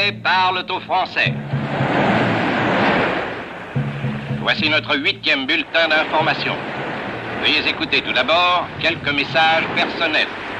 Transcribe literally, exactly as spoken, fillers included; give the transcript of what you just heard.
Anglais parlent aux Français. Voici notre huitième bulletin d'information. Veuillez écouter tout d'abord quelques messages personnels.